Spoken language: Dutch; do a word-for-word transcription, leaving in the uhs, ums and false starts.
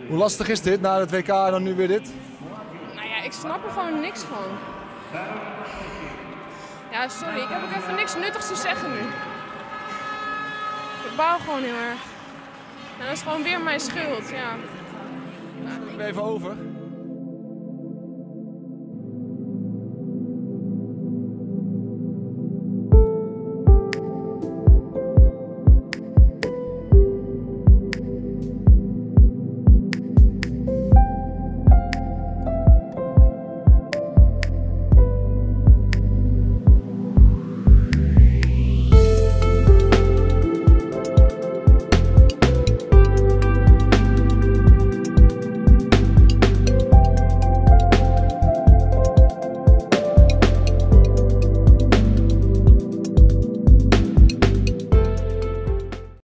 Hoe lastig is dit na het W K en dan nu weer dit? Nou ja, ik snap er gewoon niks van. Ja, sorry, ik heb ook even niks nuttigs te zeggen nu. Ik baal gewoon heel erg. En dat is gewoon weer mijn schuld, ja. Neem even over.